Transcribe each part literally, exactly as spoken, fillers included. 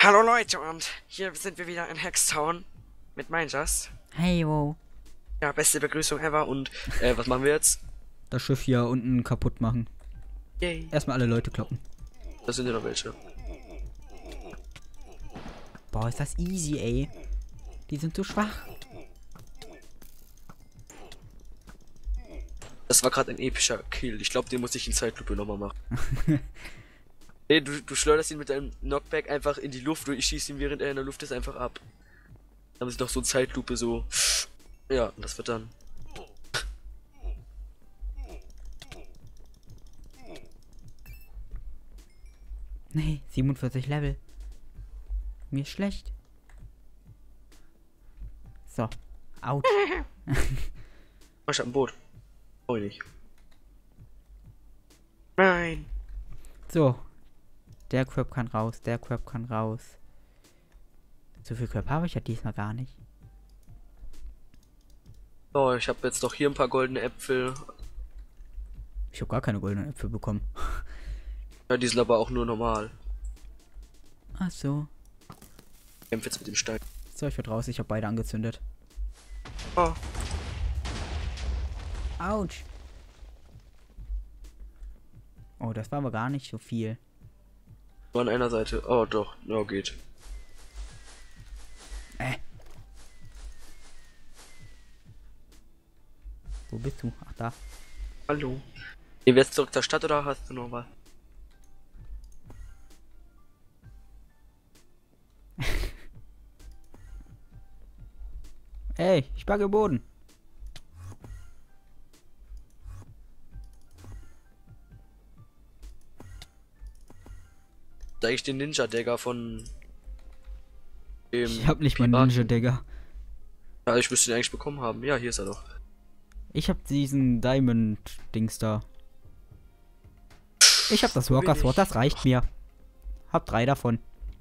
Hallo Leute, und hier sind wir wieder in Hextown mit Minejust. Hey, wo? Ja, beste Begrüßung ever. Und äh, was machen wir jetzt? Das Schiff hier unten kaputt machen. Yay. Erstmal alle Leute kloppen. Da sind ja noch welche. Boah, ist das easy, ey. Die sind so schwach. Das war gerade ein epischer Kill. Ich glaube, den muss ich in Zeitlupe nochmal machen. Nee, du, du schleuderst ihn mit deinem Knockback einfach in die Luft und ich schieße ihn, während er in der Luft ist, einfach ab. Dann ist noch so eine Zeitlupe so. Ja, und das wird dann. Nee, siebenundvierzig Level. Mir ist schlecht. So. Out. Ich hab ein Boot. Oh, nicht. Nein. So. Der Crab kann raus, der Crab kann raus. So viel Crab habe ich ja diesmal gar nicht. Oh, ich habe jetzt doch hier ein paar goldene Äpfel. Ich habe gar keine goldenen Äpfel bekommen. Ja, die sind aber auch nur normal. Ach so. Ich kämpfe jetzt mit dem Stein. So, ich werde raus, ich habe beide angezündet. Oh. Autsch. Oh, das war aber gar nicht so viel. Nur an einer Seite. Oh, doch. Ja, geht. Äh. Wo bist du? Ach, da. Hallo. Gehen wir jetzt zurück zur Stadt oder hast du noch was? Ey, ich backe Boden. Da ich den Ninja Dagger von dem Ich hab nicht mal Piraten- Ninja Dagger. Ja, ich müsste den eigentlich bekommen haben. Ja, hier ist er doch. Ich hab diesen Diamond Dings da. Ich hab das Wo Walker bin Sword, ich? das reicht mir. Hab drei davon.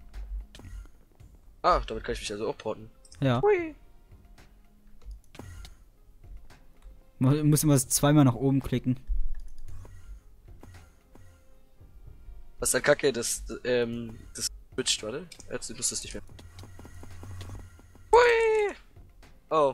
Ah, damit kann ich mich also auch porten. Ja. Hui. Mu- Muss immer zweimal nach oben klicken. Was ist der Kacke? Das, ähm, das switcht, warte. Jetzt nutzt es nicht mehr. Hui. Oh.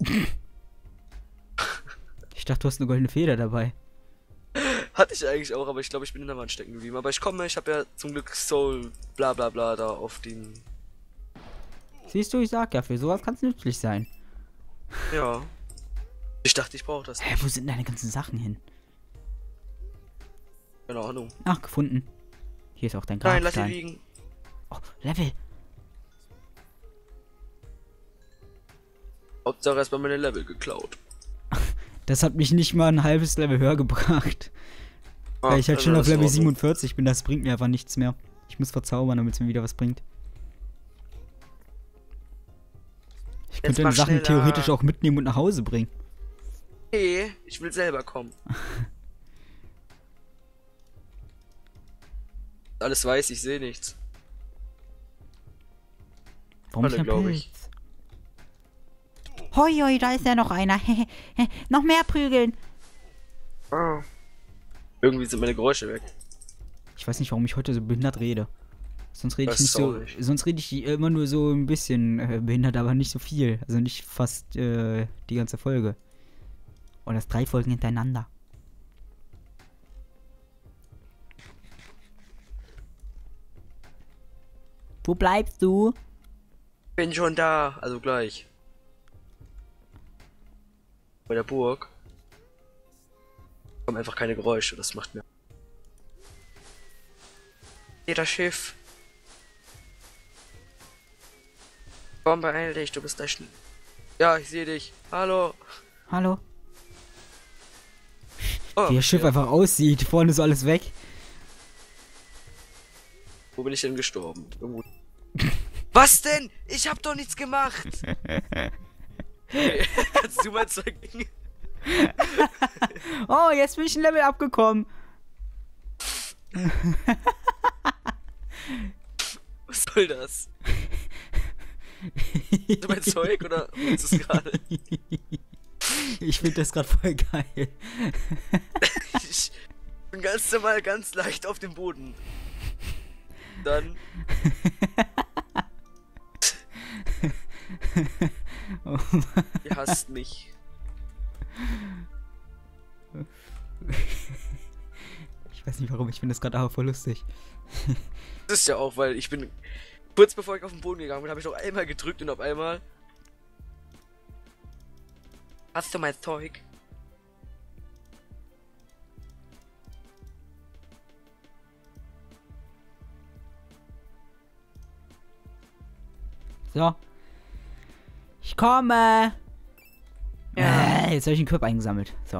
Ich dachte, du hast eine goldene Feder dabei. Hatte ich eigentlich auch, aber ich glaube, ich bin in der Wand stecken geblieben. Aber ich komme, ich habe ja zum Glück Soul, bla bla bla, da auf den. Siehst du, ich sag ja, für sowas kann es nützlich sein. Ja. Ich dachte, ich brauche das. Hä, wo sind deine ganzen Sachen hin? Keine Ahnung. Ach, gefunden. Hier ist auch dein Nein, lass ihn Grabstein. liegen. Oh, Level. Hauptsache erstmal meine Level geklaut. Das hat mich nicht mal ein halbes Level höher gebracht. Ah, Weil ich halt also schon das auf ist in Level Ordnung. siebenundvierzig bin, das bringt mir einfach nichts mehr. Ich muss verzaubern, damit es mir wieder was bringt. Ich könnte mach die Sachen schneller. theoretisch auch mitnehmen und nach Hause bringen. Nee, ich will selber kommen. Alles weiß, ich sehe nichts. Warum Alle, ist ein glaub Pilz? ich. Hoi, hoi, da ist ja noch einer. Noch mehr prügeln. Ah. Irgendwie sind meine Geräusche weg. Ich weiß nicht, warum ich heute so behindert rede. Sonst rede ich Weiß nicht auch so. nicht. Sonst rede ich immer nur so ein bisschen äh, behindert, aber nicht so viel. Also nicht fast äh, die ganze Folge. Und das drei Folgen hintereinander. Wo bleibst du? Bin schon da, also gleich. Bei der Burg kommen einfach keine Geräusche, das macht mir. Hier das Schiff. Komm, beeil dich, du bist da schnell. Ja, ich sehe dich. Hallo. Hallo? Oh, Wie das Schiff ja. einfach aussieht. Vorne ist alles weg. Wo bin ich denn gestorben? Irgendwo. Was denn? Ich hab doch nichts gemacht. Kannst du mal zeigen? Oh, jetzt bin ich ein Level abgekommen. Was soll das? Ist das mein Zeug oder was ist das gerade? Ich finde das gerade voll geil. Ich bin ganz normal ganz leicht auf dem Boden. Dann Oh. Ihr hasst mich. Ich weiß nicht warum, ich finde das gerade aber voll lustig. Das ist ja auch, weil ich bin kurz bevor ich auf den Boden gegangen bin, habe ich noch einmal gedrückt und auf einmal hast du mein Zeug? So. Ich komme. Ja. Äh, jetzt habe ich einen Körper eingesammelt. So.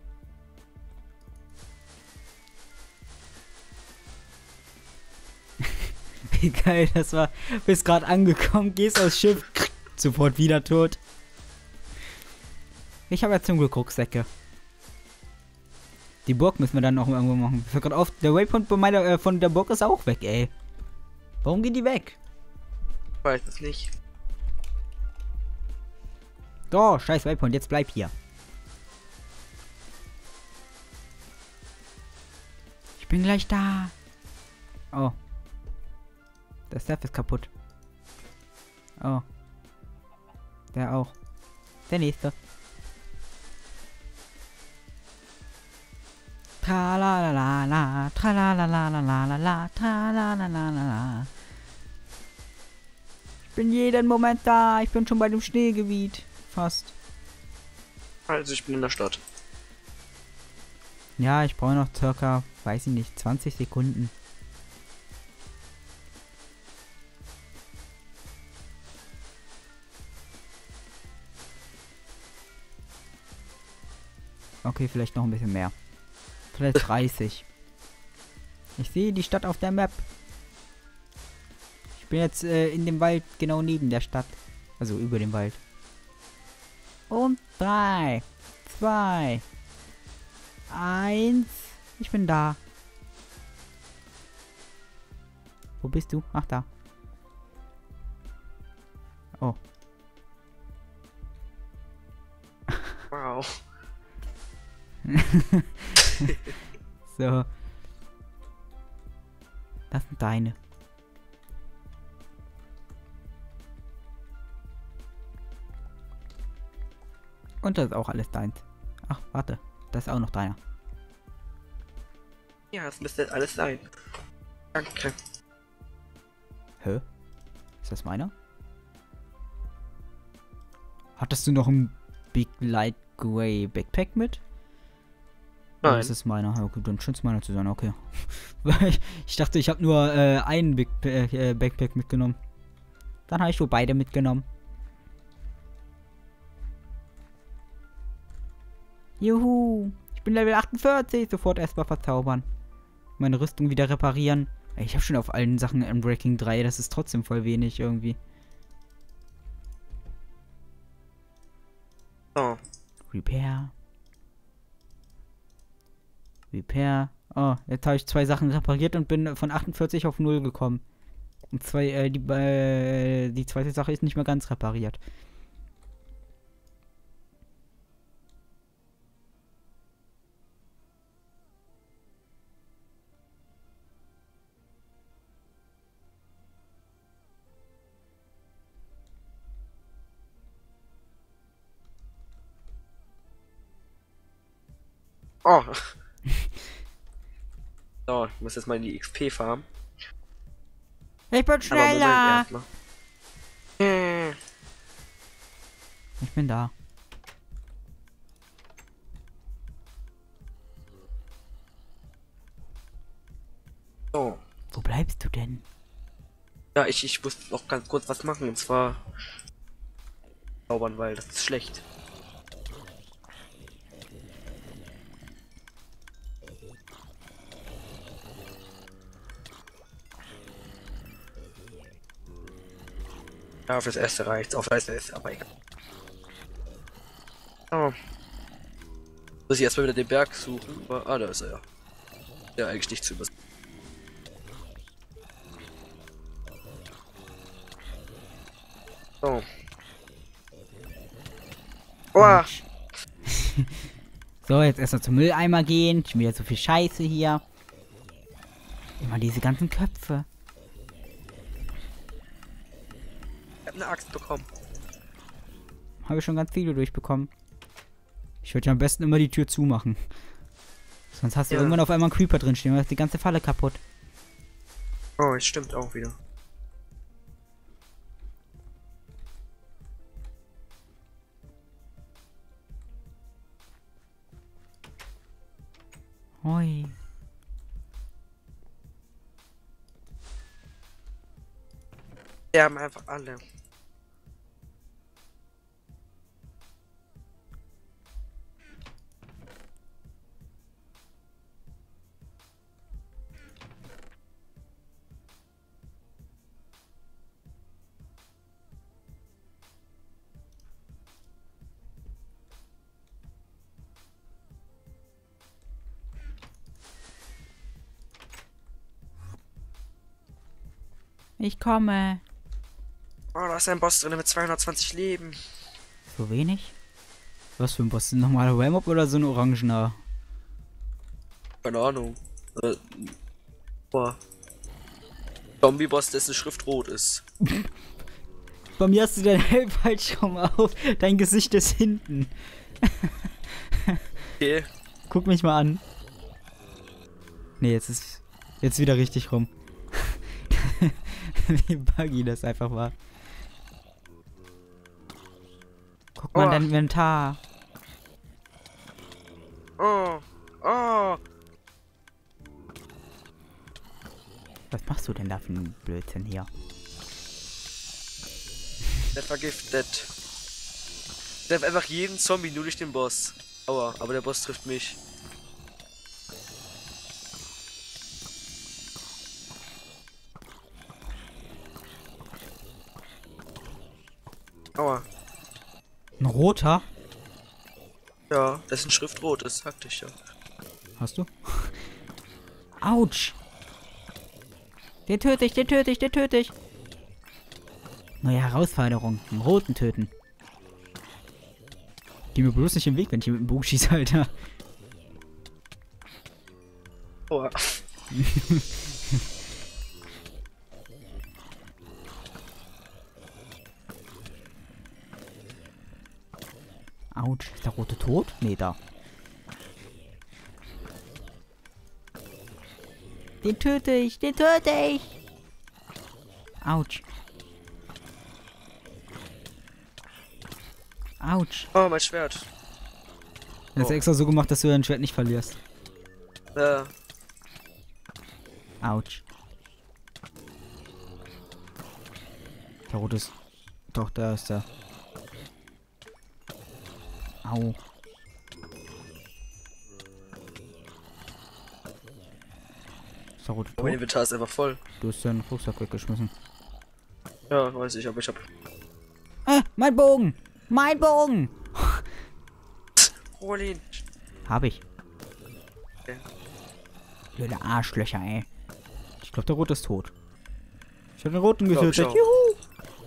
Wie geil das war. Bist gerade angekommen, gehst aufs Schiff, sofort wieder tot. Ich habe ja zum Glück Rucksäcke. Die Burg müssen wir dann noch irgendwo machen. Ich gerade auf, der Waypoint von, meiner, äh, von der Burg ist auch weg, ey. Warum geht die weg? Ich weiß es nicht. So, scheiß Waypoint, jetzt bleib hier. Ich bin gleich da. Oh. Der Staff ist kaputt. Oh. Der auch. Der nächste. Tralalala, tralalala, tralalala. Ich bin jeden Moment da. Ich bin schon bei dem Schneegebiet. Fast. Also ich bin in der Stadt. Ja, ich brauche noch circa, weiß ich nicht, zwanzig Sekunden. Okay, vielleicht noch ein bisschen mehr. Vielleicht dreißig. Ich sehe die Stadt auf der Map. Ich bin jetzt äh, in dem Wald genau neben der Stadt. Also über dem Wald. Und drei, zwei, eins. Ich bin da. Wo bist du? Ach, da. Oh. Wow. So. Das sind deine. Und das ist auch alles deins. Ach, warte. Das ist auch noch deiner. Ja, das müsste alles sein. Danke. Hä? Ist das meiner? Hattest du noch ein Big Light Grey Backpack mit? Nein. Oh, das ist meiner. Ja, okay, dann scheint es meiner zu sein, okay. ich, ich dachte, ich habe nur äh, einen Big äh, Backpack mitgenommen. Dann habe ich wohl beide mitgenommen. Juhu. Ich bin Level achtundvierzig. Sofort erstmal verzaubern. Meine Rüstung wieder reparieren. Ich habe schon auf allen Sachen Unbreaking drei. Das ist trotzdem voll wenig irgendwie. Oh. Repair. Repair. Oh, jetzt habe ich zwei Sachen repariert und bin von achtundvierzig auf null gekommen. Und zwei, äh, die, äh, die zweite Sache ist nicht mehr ganz repariert. Oh. So, ich muss jetzt mal in die X P farmen. Ich bin Aber schneller! Moment, erstmal. Ich bin da. So. Wo bleibst du denn? Ja, ich, ich muss noch ganz kurz was machen, und zwar zaubern, weil das ist schlecht. Ja, fürs erste reicht's, auf das ist aber egal. Oh. Muss ich erstmal wieder den Berg suchen, aber, ah, da ist er ja. Ja, eigentlich nicht zu übersehen. So. Oh. So, jetzt erstmal zum Mülleimer gehen. Schon wieder so viel Scheiße hier. Immer diese ganzen Köpfe. Ich hab eine Axt bekommen. habe ich schon ganz viele durchbekommen. Ich würde ja am besten immer die Tür zumachen. Sonst hast du Ja. irgendwann auf einmal einen Creeper drin stehen, dann ist die ganze Falle kaputt. Oh, es stimmt auch wieder. Hoi. Wir haben einfach alle. Ich komme. Oh, da ist ein Boss drin mit zweihundertzwanzig Leben. So wenig? Was für ein Boss? Ein normaler Wham-Up oder so ein orangener? Keine Ahnung. Äh, boah. Zombie-Boss, dessen Schrift rot ist. Bei mir hast du deinen Hellfallschirm auf. Dein Gesicht ist hinten. Okay. Guck mich mal an. Nee, jetzt ist jetzt wieder richtig rum. Wie buggy das einfach war. Guck mal in Oh. dein Inventar. Oh. Oh. Was machst du denn da für einen Blödsinn hier? Der vergiftet. Der trifft einfach jeden Zombie nur durch den Boss. Aua, aber der Boss trifft mich. Aua. Ein roter? Ja, dessen Schrift rot ist, sagte ich ja. Hast du? Autsch! Den töte ich, den töte ich, den töte ich! Neue Herausforderung. Einen roten töten. Geh mir bloß nicht im Weg, wenn ich hier mit dem Bogen schieße, Alter. Aua. Autsch. Ist der rote tot? Nee, da. Den töte ich, den töte ich! Autsch. Autsch. Oh, mein Schwert. Das ist Oh. extra so gemacht, dass du dein Schwert nicht verlierst. Äh, Autsch. Der rote ist... Doch, da ist der. Au. Ist der rote mein tot? Inventar ist einfach voll. Du hast deinen Rucksack weggeschmissen. Ja, weiß ich, aber ich hab. Äh, mein Bogen! Mein Bogen! Hol ihn. Hab ich. Okay. Blöde Arschlöcher, ey. Ich glaube, der rote ist tot. Ich hab den roten Glaub ich getötet. auch. Juhu!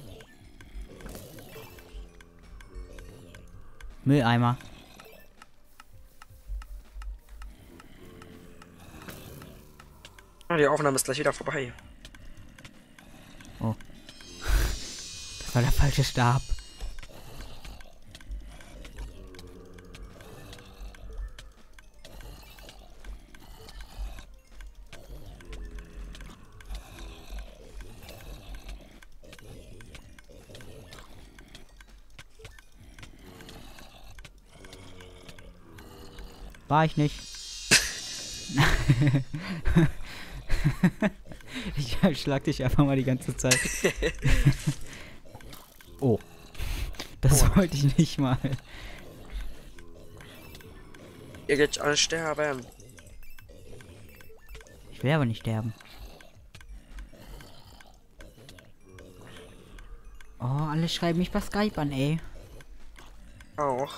Mülleimer. Ah, die Aufnahme ist gleich wieder vorbei. Das war der falsche Stab. War ich nicht. Ich schlag dich einfach mal die ganze Zeit. Oh. Das Oh. wollte ich nicht mal. Ihr geht alle sterben. Ich will aber nicht sterben. Oh, alle schreiben mich bei Skype an, ey. Auch.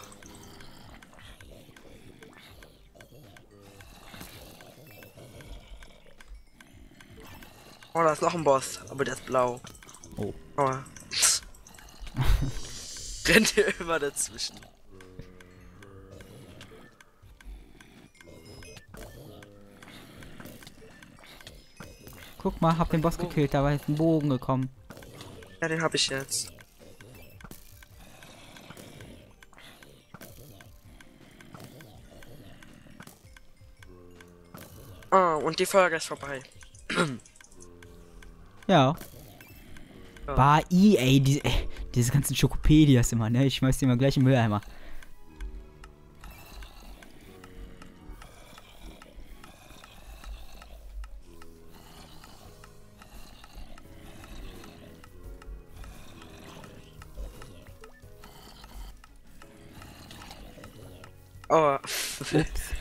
Oh, da ist noch ein Boss, aber der ist blau. Oh. Aua. Rennt hier immer dazwischen. Guck mal, hab den Boss gekillt, da war jetzt ein Bogen gekommen. Ja, den habe ich jetzt. Oh, und die Folge ist vorbei. Ja. Ja. Bah, i, ey, die, ey, diese ganzen Schokopedias immer, ne? Ich schmeiß die immer gleich im Mülleimer. Oh. Ups.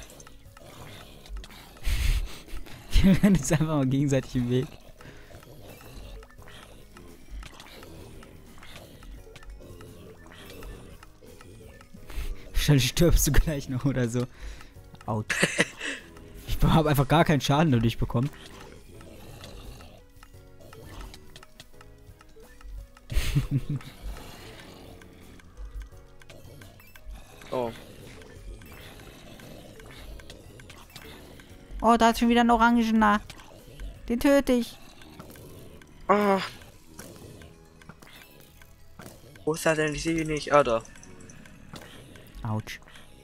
Wir rennen jetzt einfach mal gegenseitig im Weg. Wahrscheinlich stirbst du gleich noch oder so. Autsch. Ich habe einfach gar keinen Schaden dadurch bekommen. Oh. Oh, da ist schon wieder ein Orangener. Den töte ich. Oh. Wo ist er denn? Ich sehe ihn nicht. Ah, da. Autsch.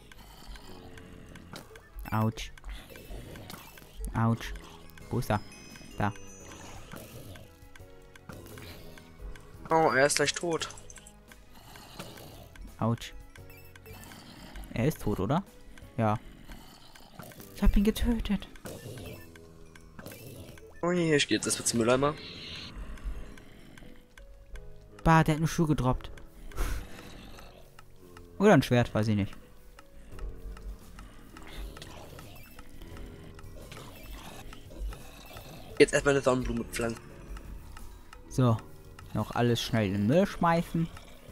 Autsch. Autsch. Wo ist er? Da. Oh, er ist gleich tot. Autsch. Er ist tot, oder? Ja. Ich hab ihn getötet. Oh je, ich gehe jetzt erstmal zum Mülleimer. Bah, der hat eine Schuhe gedroppt. Oder ein Schwert, weiß ich nicht. Jetzt erstmal eine Sonnenblume pflanzen. So. Noch alles schnell in den Müll schmeißen.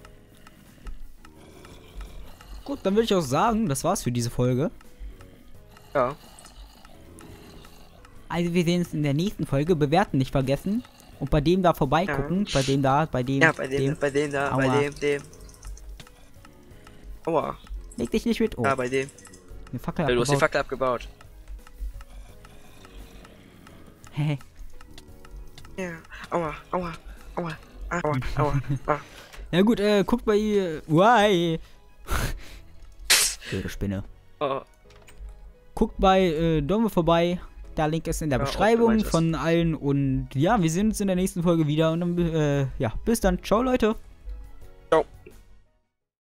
Gut, dann würde ich auch sagen, das war's für diese Folge. Ja. Also wir sehen uns in der nächsten Folge. Bewerten nicht vergessen. Und bei dem da vorbeigucken. Ja. Bei dem da, bei dem. Ja, bei dem, dem. bei dem da, Aua. bei dem, dem. Aua. Leg dich nicht mit. Oh. Ja, bei dem. Eine Fackel Ja, du hast die abgebaut. Fackel abgebaut. Hehe. Ja. Aua, aua, aua, aua, aua, aua. Ja gut, äh, guckt bei ihr. Why? Blöde Spinne. Oh. Guckt bei äh, Dome vorbei. Der Link ist in der Ja, Beschreibung von allen. Und ja, wir sehen uns in der nächsten Folge wieder. Und dann, äh, ja, bis dann. Ciao, Leute.